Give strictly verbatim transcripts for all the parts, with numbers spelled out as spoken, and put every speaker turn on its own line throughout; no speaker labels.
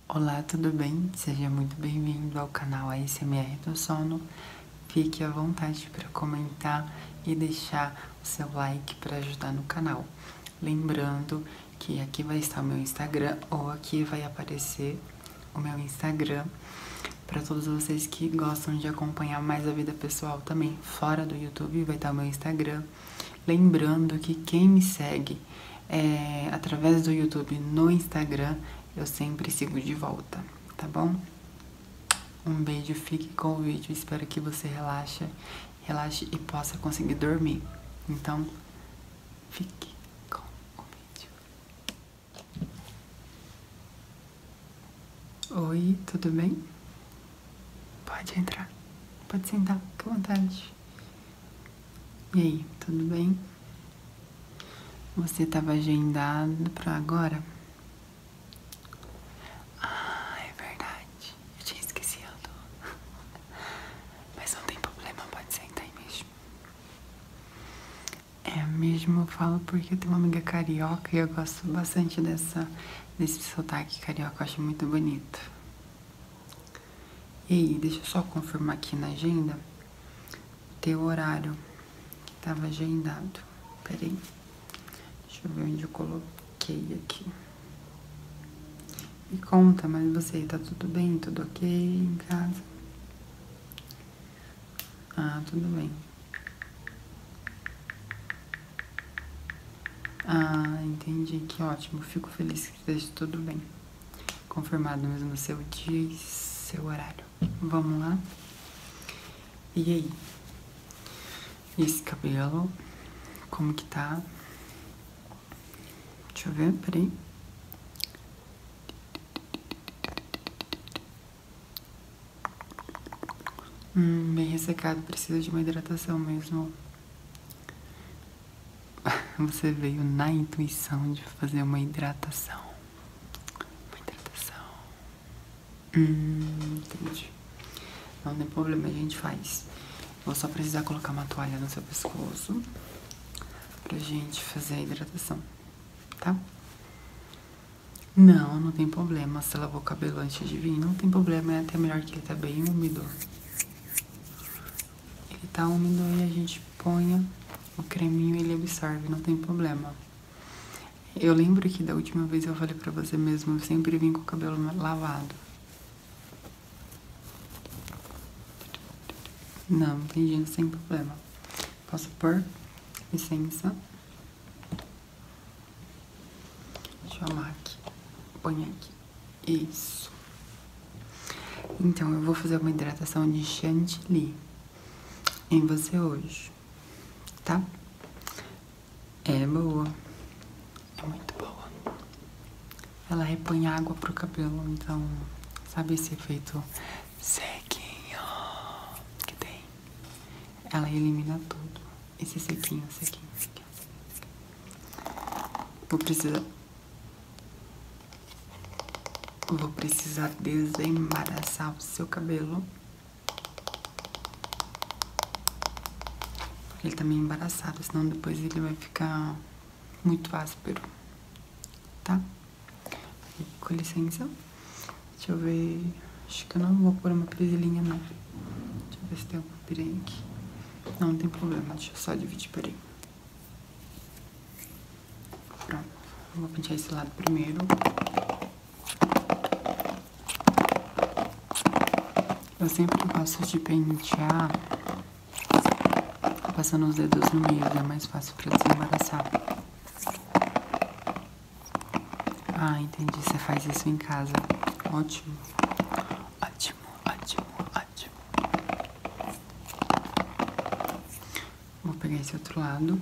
Olá, tudo bem? Seja muito bem-vindo ao canal A S M R do Sono. Fique à vontade para comentar e deixar o seu like para ajudar no canal. Lembrando que aqui vai estar o meu Instagram ou aqui vai aparecer o meu Instagram para todos vocês que gostam de acompanhar mais a vida pessoal também. Fora do YouTube vai estar o meu Instagram. Lembrando que quem me segue é, através do YouTube no Instagram, eu sempre sigo de volta, tá bom? Um beijo, fique com o vídeo, espero que você relaxe, relaxe e possa conseguir dormir. Então, fique com o vídeo. Oi, tudo bem? Pode entrar, pode sentar, fica à vontade. E aí, tudo bem? Você estava agendado para agora? Ah, é verdade. Eu tinha esquecido. Mas não tem problema, pode sentar aí mesmo. É mesmo, eu falo porque eu tenho uma amiga carioca e eu gosto bastante dessa, desse sotaque carioca, eu acho muito bonito. E aí, deixa eu só confirmar aqui na agenda teu horário que estava agendado. Peraí. Deixa eu ver onde eu coloquei aqui. Me conta, mas você, tá tudo bem? Tudo ok em casa? Ah, tudo bem. Ah, entendi, que ótimo. Fico feliz que esteja tudo bem. Confirmado mesmo o seu dia e seu horário. Vamos lá? E aí? Esse cabelo, como que tá? Deixa eu ver, peraí. Hum, bem ressecado, precisa de uma hidratação mesmo. Você veio na intuição de fazer uma hidratação. Uma hidratação. Hum, entendi. Não tem problema, a gente faz. Vou só precisar colocar uma toalha no seu pescoço pra gente fazer a hidratação, tá? Não, não tem problema. Se lavou o cabelo antes de vir, não tem problema. É até melhor que ele tá bem úmido. Ele tá úmido e a gente põe o creminho e ele absorve, não tem problema. Eu lembro que da última vez eu falei pra você mesmo, eu sempre vim com o cabelo lavado. Não, entendi, sem problema. Posso pôr? Licença. Deixa eu amar aqui. Põe aqui. Isso. Então, eu vou fazer uma hidratação de chantilly em você hoje, tá? É boa. É muito boa. Ela repõe água pro cabelo, então, sabe esse efeito sequinho que tem? Ela elimina tudo. Esse sequinho, sequinho, sequinho, sequinho. Vou precisar... Vou precisar desembaraçar o seu cabelo. Porque ele tá meio embaraçado, senão depois ele vai ficar muito áspero, tá? Com licença. Deixa eu ver... Acho que eu não vou pôr uma presilhinha, não. Deixa eu ver se tem alguma presilhinha aqui. Não, não tem problema, deixa eu só dividir, peraí. Pronto, eu vou pentear esse lado primeiro. Eu sempre gosto de pentear passando os dedos no meio, é mais fácil pra desembaraçar. Ah, entendi, você faz isso em casa. Ótimo. Ótimo, ótimo, ótimo. Vou pegar esse outro lado.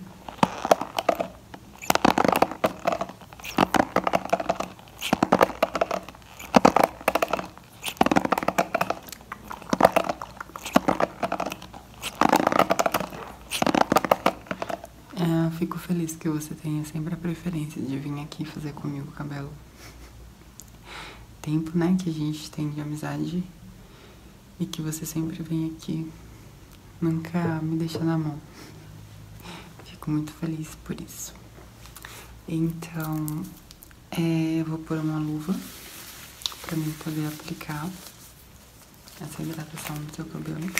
É, fico feliz que você tenha sempre a preferência de vir aqui fazer comigo o cabelo. Tempo, né, que a gente tem de amizade e que você sempre vem aqui, nunca me deixa na mão. Fico muito feliz por isso. Então, é, eu vou pôr uma luva pra mim poder aplicar essa hidratação no seu cabelo.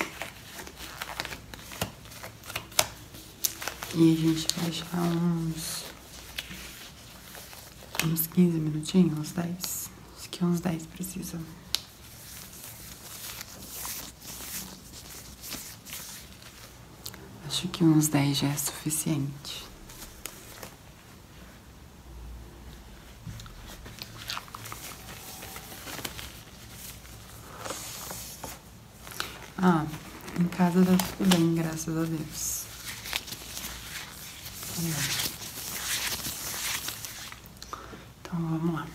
E a gente vai deixar uns, uns quinze minutinhos, uns dez. Acho que uns dez precisa. Acho que uns dez já é suficiente. Ah, em casa tá tudo bem, graças a Deus. Então vamos lá.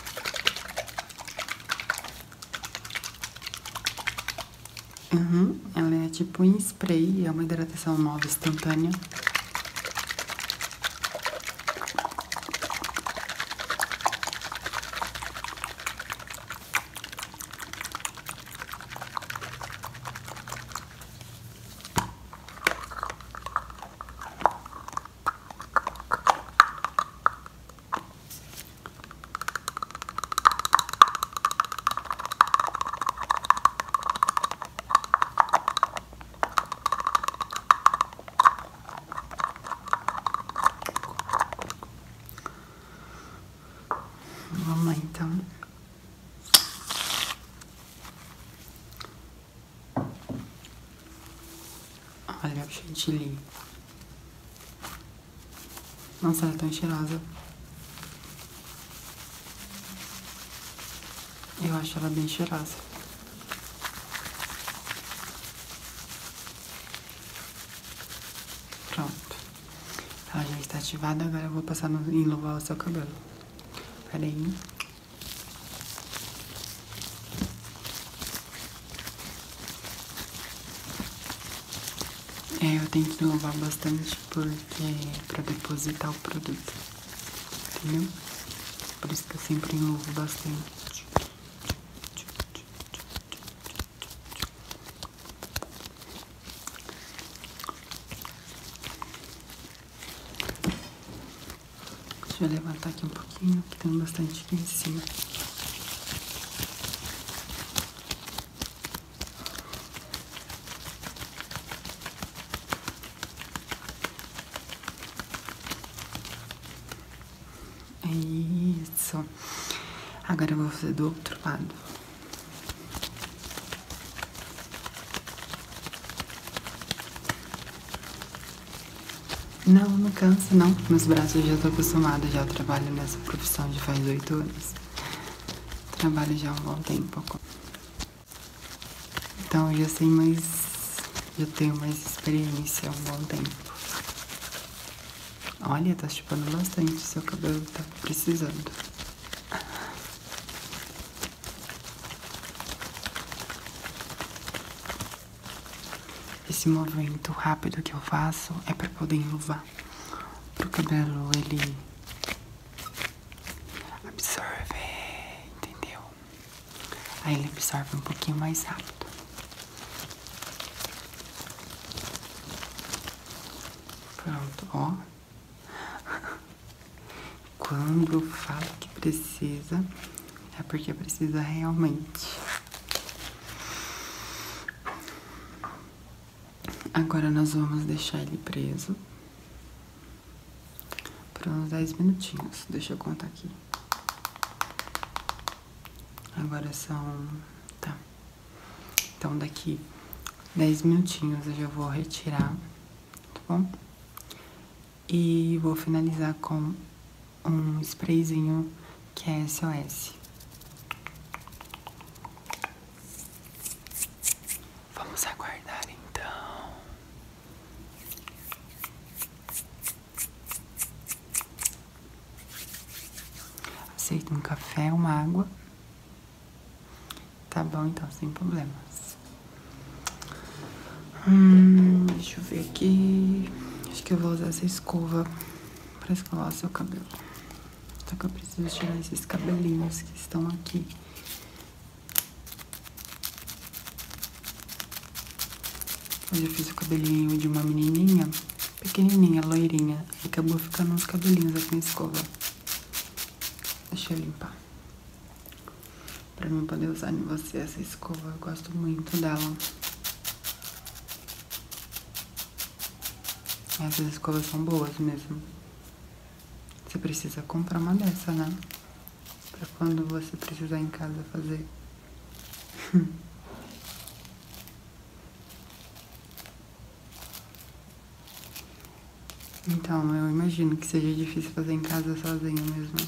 Uhum, ela é tipo em spray, é uma hidratação nova instantânea. Vamos lá, então. Olha o chantilly. Nossa, ela é tão cheirosa. Eu acho ela bem cheirosa. Pronto. Ela já está ativada, agora eu vou passar no, em enluvar o seu cabelo. Pera aí. É, eu tenho que enluvar bastante porque pra depositar o produto, entendeu? Por isso que eu sempre enluvo bastante. Deixa eu levantar aqui um pouquinho, que tem bastante aqui em cima. Isso. Agora eu vou fazer do outro lado. Não, não cansa, não. Meus braços eu já tô acostumada, já trabalho nessa profissão já faz oito anos. Trabalho já há um bom tempo. Então eu já sei mais, já tenho mais experiência há um bom tempo. Olha, tá chupando bastante, seu cabelo tá precisando. Esse movimento rápido que eu faço é pra poder enluvar. Pro cabelo ele absorver, entendeu? Aí ele absorve um pouquinho mais rápido. Pronto, ó. Quando eu falo que precisa, é porque precisa realmente. Agora nós vamos deixar ele preso por uns dez minutinhos. Deixa eu contar aqui. Agora são... tá. Então daqui dez minutinhos eu já vou retirar, tá bom? E vou finalizar com um sprayzinho que é S O S. Vamos aguardar então. Aceita um café, uma água. Tá bom, então, sem problemas. Hum, deixa eu ver aqui. Acho que eu vou usar essa escova pra escovar o seu cabelo. Só que eu preciso tirar esses cabelinhos que estão aqui. Hoje eu fiz o cabelinho de uma menininha, pequenininha, loirinha. E acabou ficando uns cabelinhos aqui na escova. Deixa eu limpar. pra mim poder usar em você essa escova. Eu gosto muito dela. Essas escovas são boas mesmo. Você precisa comprar uma dessa, né? Pra quando você precisar em casa fazer. Então, eu imagino que seja difícil fazer em casa sozinho mesmo.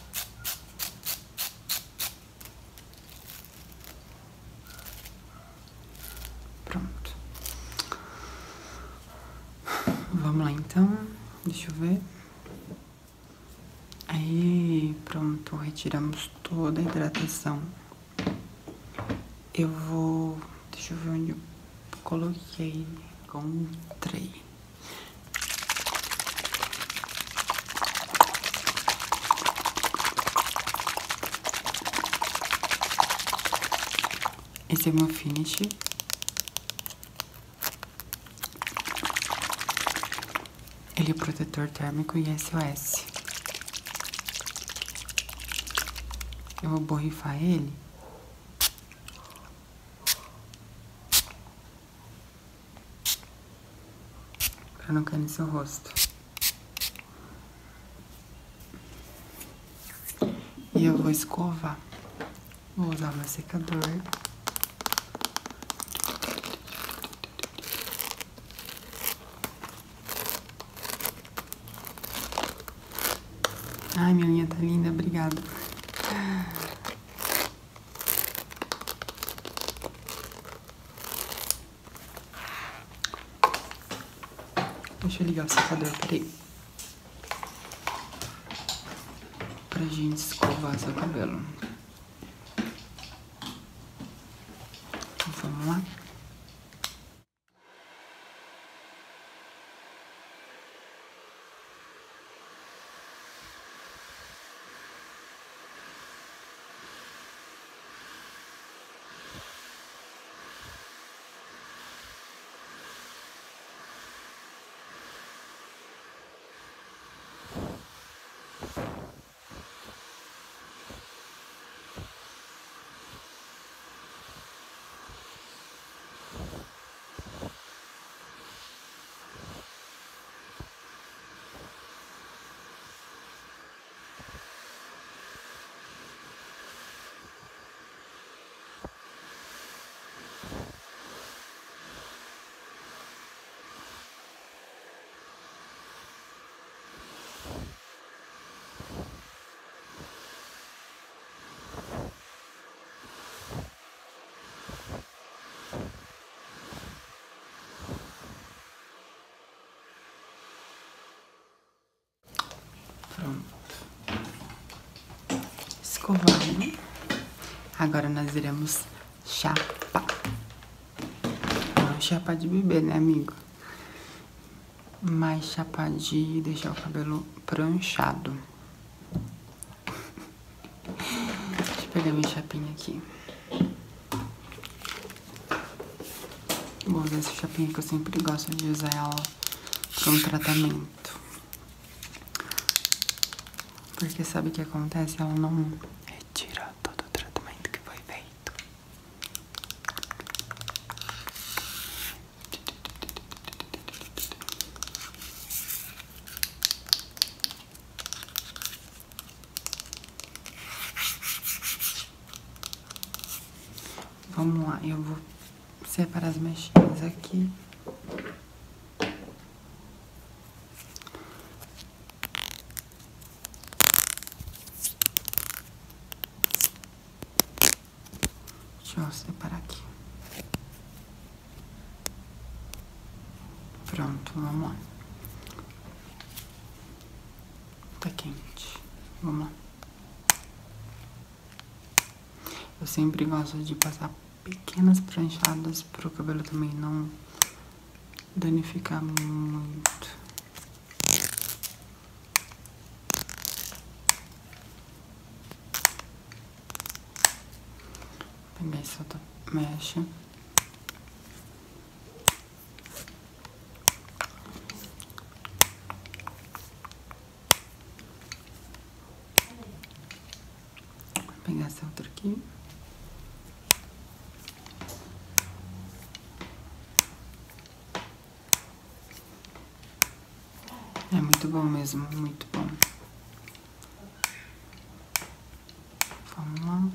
Pronto. Vamos lá, então. Deixa eu ver. Aí, pronto. Retiramos toda a hidratação. Eu vou... Deixa eu ver onde eu coloquei. Encontrei. Esse é o meu finish. Ele é protetor térmico e S O S. Eu vou borrifar ele. Pra não cair no seu rosto. E eu vou escovar. Vou usar o meu secador. Ai, minha unha tá linda, obrigada. Deixa eu ligar o secador, peraí. Pra gente escovar seu cabelo. Vamos lá? Pronto. Escovado. Agora nós iremos chapar. Não chapar de bebê, né, amigo? Mas chapar de deixar o cabelo pranchado. Deixa eu pegar minha chapinha aqui. Vou usar essa chapinha que eu sempre gosto de usar ela para um tratamento. Porque sabe o que acontece? Ela não retira todo o tratamento que foi feito. Vamos lá, eu vou separar as mechinhas aqui. Deixa eu separar aqui. Pronto, vamos lá. Tá quente. Vamos lá. Eu sempre gosto de passar pequenas pranchadas pro cabelo também não danificar muito. Vou pegar essa outra mecha. Vou pegar essa outra aqui. muito bom mesmo, muito bom. Vamos lá.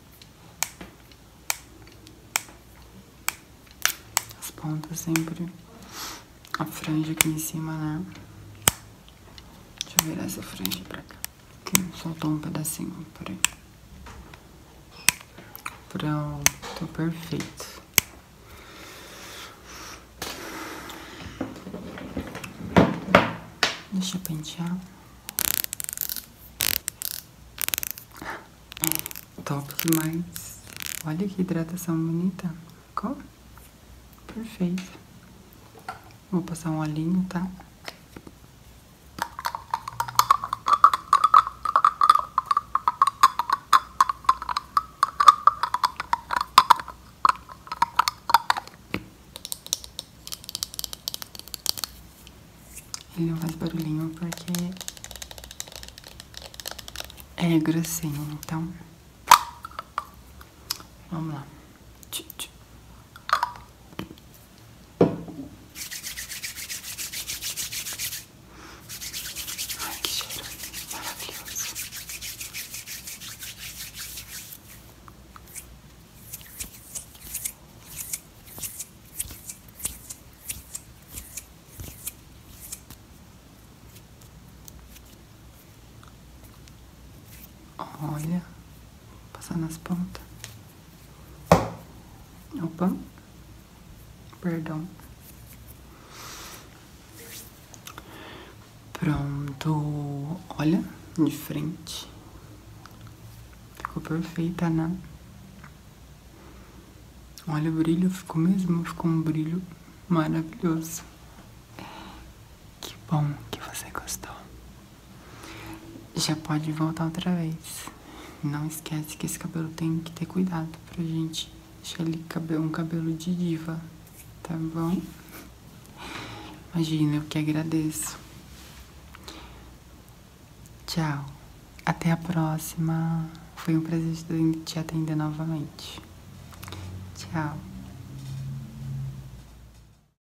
As pontas sempre, a franja aqui em cima, né? Deixa eu virar essa franja pra cá. Aqui, soltou um pedacinho, peraí. Pronto, perfeito. Deixa eu pentear. Top demais. Olha que hidratação bonita. Ficou? Perfeito. Vou passar um olhinho, tá? Ele não faz barulhinho porque é grossinho, então vamos lá. Ai, que cheiro maravilhoso. Olha, passar nas pontas. Opa, perdão. Pronto, olha, de frente. Ficou perfeita, né? Olha o brilho, ficou mesmo, ficou um brilho maravilhoso. Que bom que você gostou. Já pode voltar outra vez. Não esquece que esse cabelo tem que ter cuidado pra gente deixar ele um cabelo de diva, tá bom? Imagina, eu que agradeço. Tchau. Até a próxima. Foi um prazer te atender novamente. Tchau.